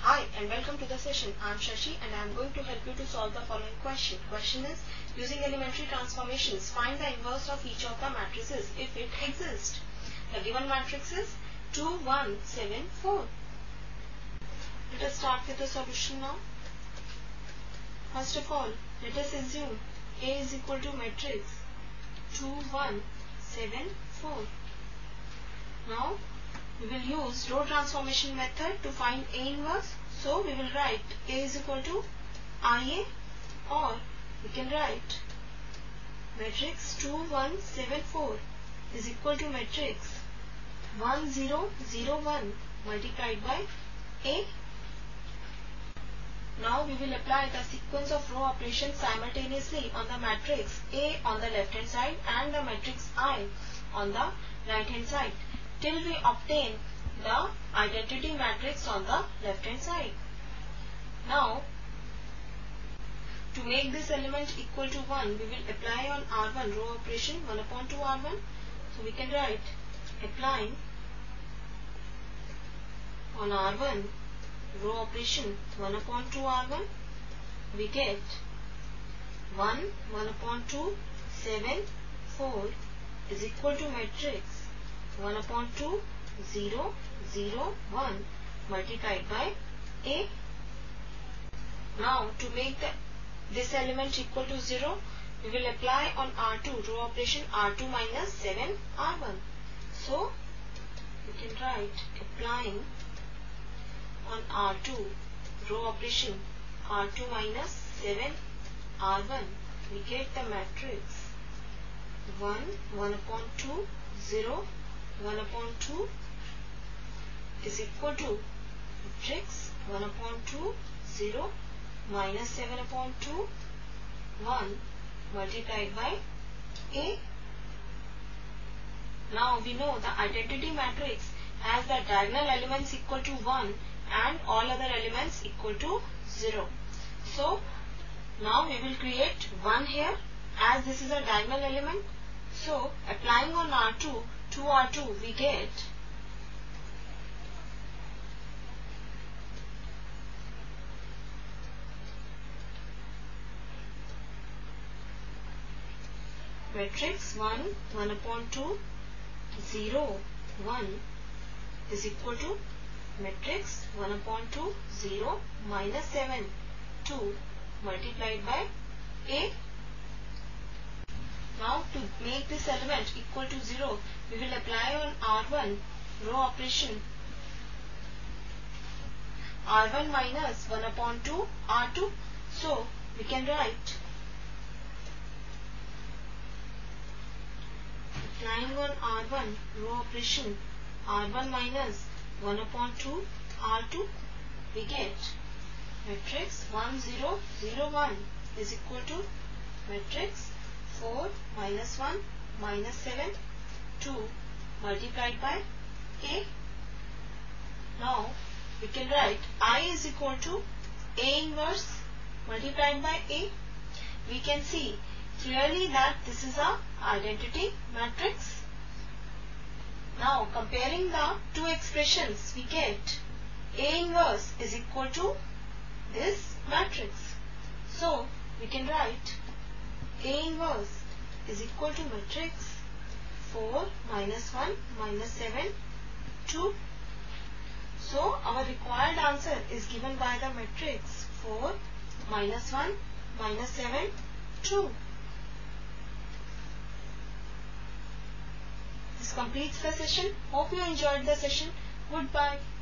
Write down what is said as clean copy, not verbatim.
Hi and welcome to the session. I am Shashi and I am going to help you to solve the following question. Question is, using elementary transformations, find the inverse of each of the matrices if it exists. The given matrix is 2, 1, 7, 4. Let us start with the solution now. First of all, let us assume A is equal to matrix 2, 1, 7, 4. Now, we will use row transformation method to find A inverse. So, we will write A is equal to IA, or we can write matrix 2, 1, 7, 4 is equal to matrix 1, 0, 0, 1 multiplied by A. Now, we will apply the sequence of row operations simultaneously on the matrix A on the left hand side and the matrix I on the right hand side, till we obtain the identity matrix on the left hand side. Now, to make this element equal to 1, we will apply on R1 row operation 1 upon 2 R1. So, we can write applying on R1 row operation 1 upon 2 R1, we get 1 upon 2, 7, 4 is equal to matrix 1 upon 2, 0, 0, 1 multiplied by A. Now, to make this element equal to 0, we will apply on R2 row operation R2 minus 7 R1. So, we can write applying on R2 row operation R2 minus 7 R1, we get the matrix 1, 1 upon 2, 0, 1 upon 2 is equal to matrix 1 upon 2, 0, minus 7 upon 2, 1 multiplied by A. Now we know the identity matrix has the diagonal elements equal to 1 and all other elements equal to 0. So, now we will create 1 here as this is a diagonal element. So, applying on R2, 2 R2 we get matrix 1, 1 upon 2, 0, 1 is equal to matrix 1 upon 2, 0, minus 7, 2 multiplied by A. Now, to make this element equal to 0, we will apply on R1 row operation R1 minus 1 upon 2 R2. So, we can write applying on R1 row operation R1 minus 1 upon 2 R2, we get matrix 1, 0, 0, 1 is equal to matrix 4 minus 1 minus 7, 2 multiplied by A. Now, we can write I is equal to A inverse multiplied by A. We can see clearly that this is a identity matrix. Now, comparing the two expressions, we get A inverse is equal to this matrix. So, we can write A inverse is equal to matrix 4 minus 1 minus 7, 2. So, our required answer is given by the matrix 4 minus 1 minus 7, 2. This completes the session. Hope you enjoyed the session. Goodbye.